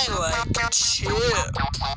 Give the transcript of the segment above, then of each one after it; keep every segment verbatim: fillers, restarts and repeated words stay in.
Anyway, chill.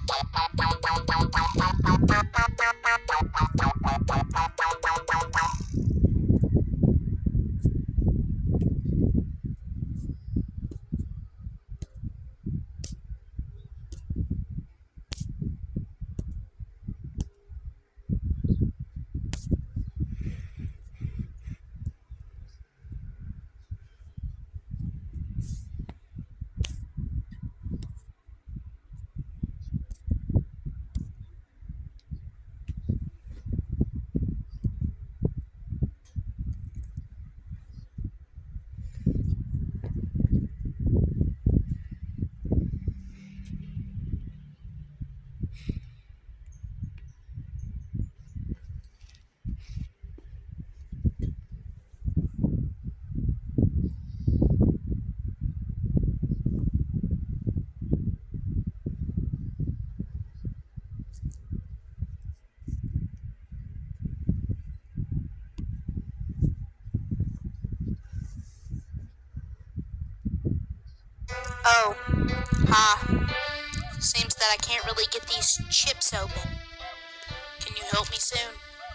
Oh, ha. Seems that I can't really get these chips open. Can you help me soon?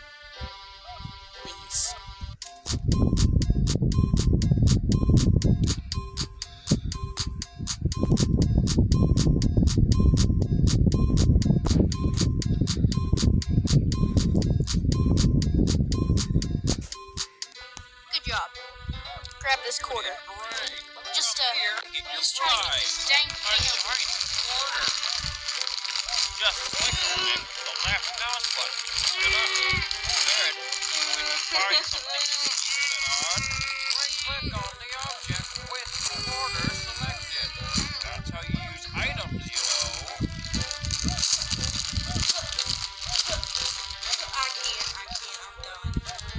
Please. Good job. Grab this quarter. Just, uh, just try to get this dang thing open. Quarter. Just click on it with the left mouse button. Good luck. Good. When you find something to use it on, right-click on the object with the quarter selected. That's how you use items, you know. I can't, I can't, I'm done.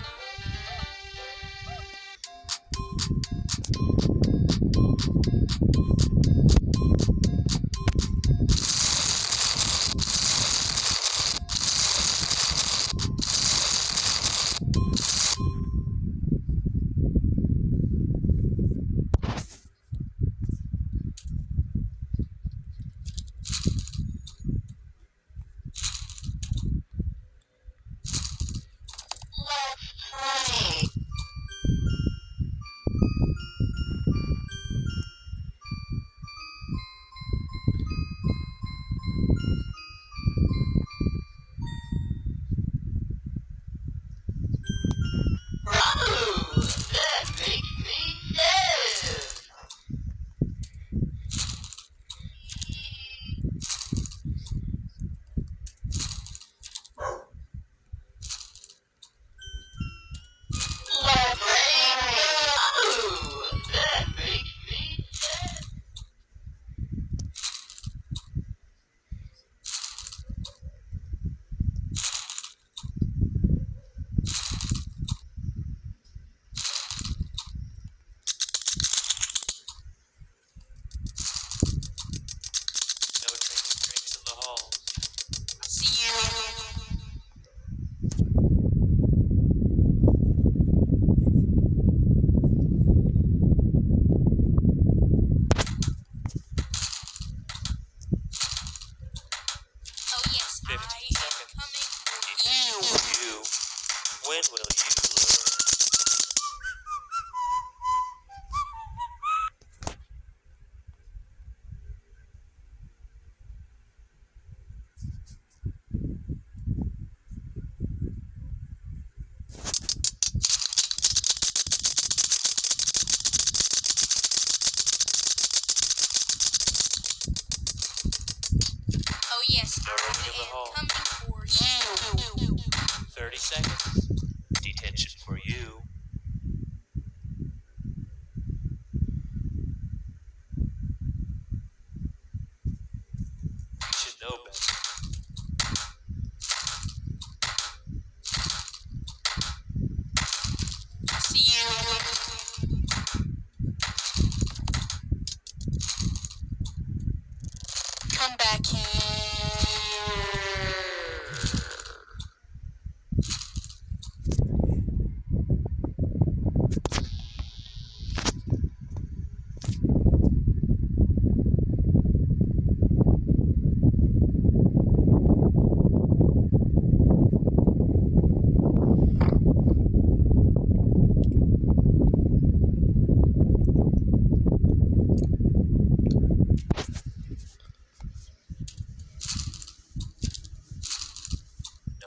When will you learn? Oh yes, Go I into the am hall. coming for you. Thirty seconds. Detention for you. You should know better. See you. Come back here.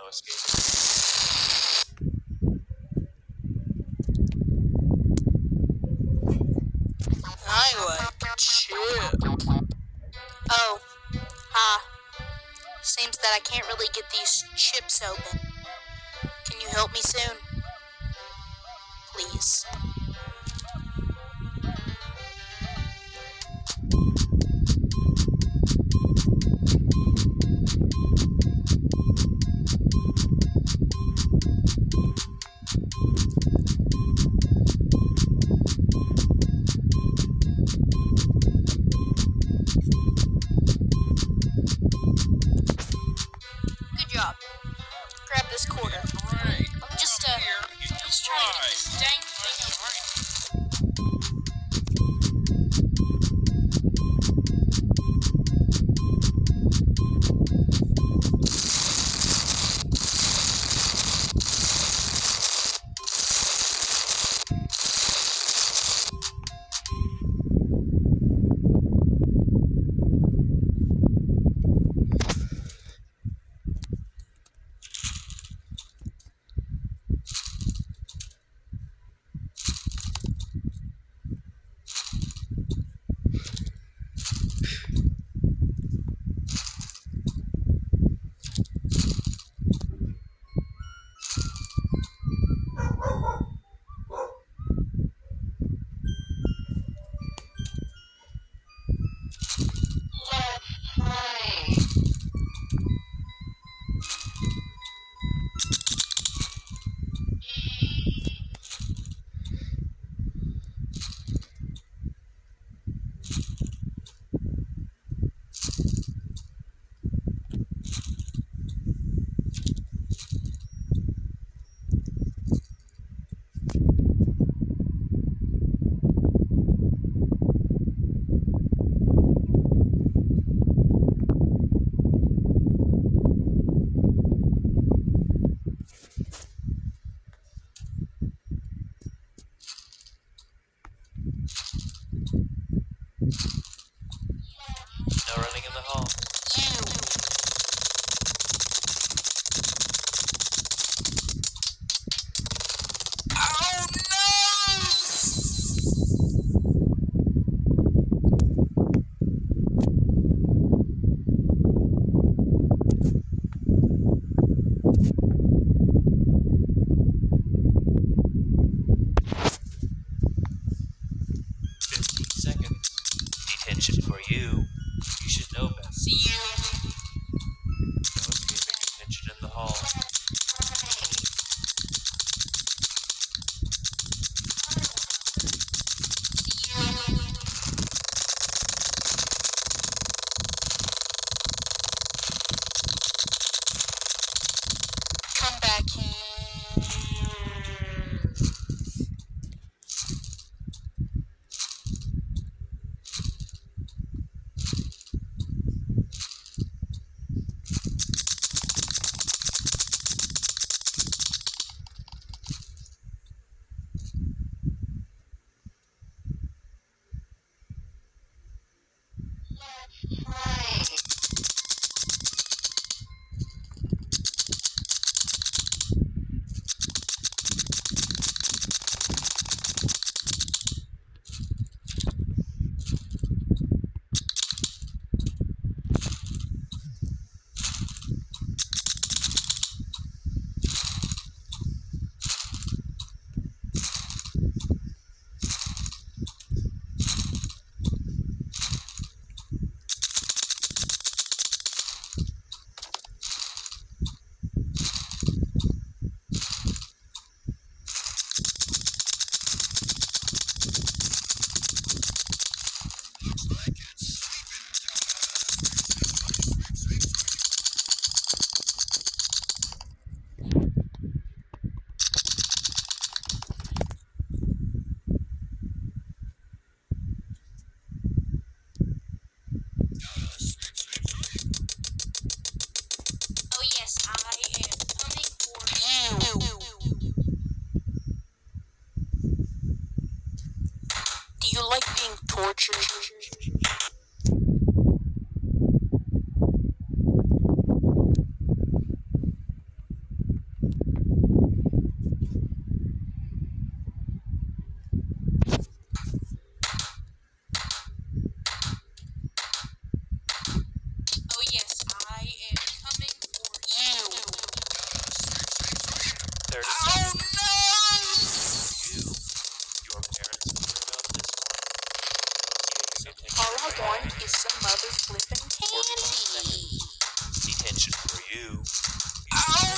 no escaping. I like chip. Oh, hi. Seems that I can't really get these chips open. Can you help me soon? Please. Good job. Grab this quarter. Great. I'm just, uh, Here, get your just trying to get prize. this dang thing open. Right. No running in the hall. You. Oh no! Fifteen seconds. Detention for you. You should know better. See you. No escaping detention in the hall. Come back. Oh yes, I am coming for you. Do you like being tortured? you. Oh